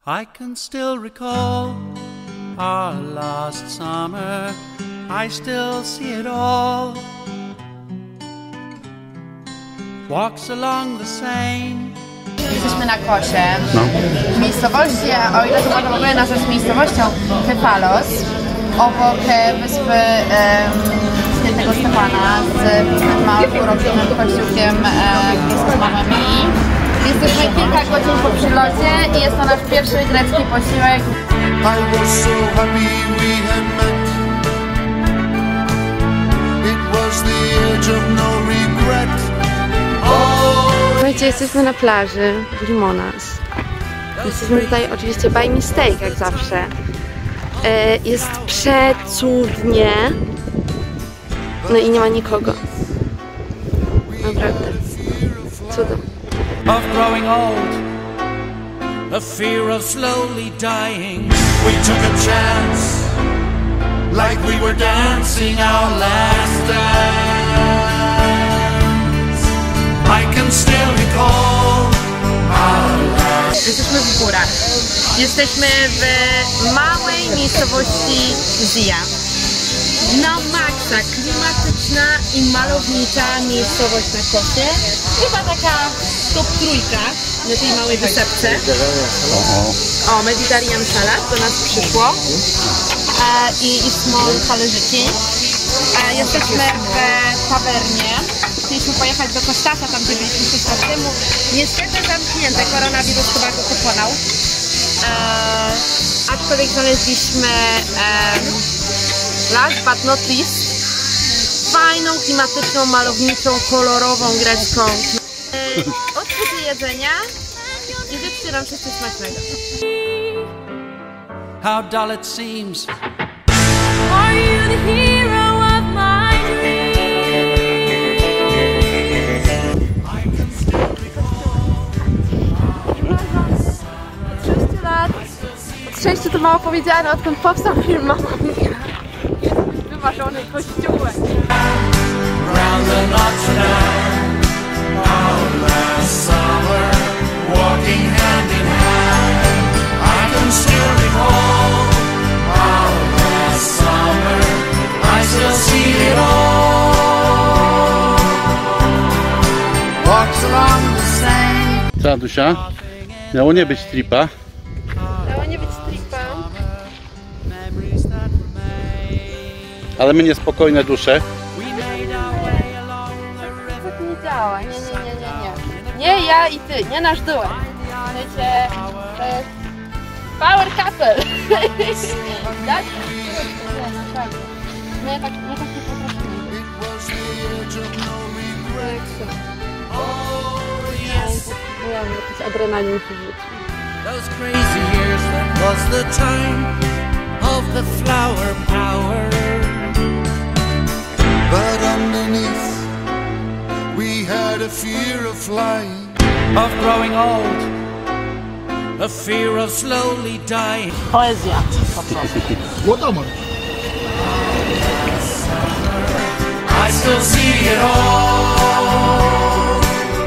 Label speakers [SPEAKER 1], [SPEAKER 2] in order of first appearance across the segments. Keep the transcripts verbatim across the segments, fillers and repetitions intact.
[SPEAKER 1] I can still recall our last summer. I still see it all. Walks along the Seine.
[SPEAKER 2] Jesteśmy na Kosie,
[SPEAKER 3] no.
[SPEAKER 2] w miejscowości, o ile to można w ogóle nazwać miejscowością, Kefalos, obok wyspy um, Świętego Stefana z małym urokliwym kościółkiem z mamami. Jesteśmy kilka godzin po przylocie i jest to nasz pierwszy grecki posiłek.
[SPEAKER 4] Słuchajcie, jesteśmy na plaży w Limonas. Jesteśmy tutaj oczywiście by mistake, jak zawsze. Jest przecudnie. No i nie ma nikogo. Naprawdę. Cudem.
[SPEAKER 1] Of growing old, a fear of slowly dying. We took a chance, like we were dancing our last dance. I can still recall our last.
[SPEAKER 2] Jesteśmy w górach. Jesteśmy w małej miejscowości Zia. Na maksa klimatyczna i malownicza miejscowość na Kosie. Chyba taka top trójka na tej małej wysepce. O, Mediterranean salad do nas przyszło. E, I, i small talerzyki. E, jesteśmy w tawernie. Chcieliśmy pojechać do Kostasa, tam gdzie byliśmy sześć lat temu. Niestety zamknięte, koronawirus chyba go pokonał. E, aczkolwiek znaleźliśmy e, last but not least fajną, klimatyczną, malowniczą, kolorową grecką. Odpóty jedzenia i życzę nam wszyscy smacznego.
[SPEAKER 1] How dull it seems.
[SPEAKER 5] Are you the hero of my
[SPEAKER 4] Sześciu lat. Od sześciu to mało powiedziane, odkąd powstał film Mamma Mia. Wymarzony kościółek.
[SPEAKER 1] Round the Notre Dame, our last summer, walking hand in hand. I can still recall our last summer. I still see it all. Walks along the Seine.
[SPEAKER 3] Co, Adusia? Miało nie być tripa.
[SPEAKER 4] Miało nie być tripa.
[SPEAKER 3] Ale my niespokojne dusze.
[SPEAKER 4] Tak nie działa, nie, nie, nie, nie, nie. Nie ja i ty, nie nasz duet. Wiecie, to jest power couple. Tak? Nie, naprawdę. My tak, my tak nie potrafimy. Ja mam jakiś adrenalin w życiu.
[SPEAKER 1] Those crazy years, that was the time of the flower power.
[SPEAKER 6] But underneath, we had a fear of flying,
[SPEAKER 1] of growing old, a fear of slowly dying.
[SPEAKER 7] Poezja, po prostu.
[SPEAKER 6] Młodomor.
[SPEAKER 1] I still see it all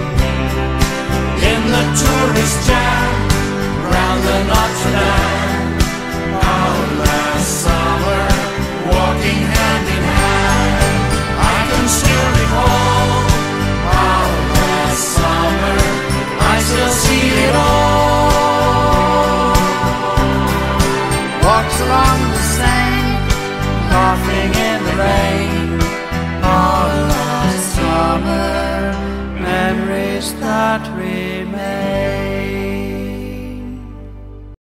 [SPEAKER 1] in the tourist jam round the Notre Dame. Our last summer, walking hand in hand. I can still recall our last summer. I still see it all. Walks along the Seine, laughing in the rain. Our last summer, memories that remain.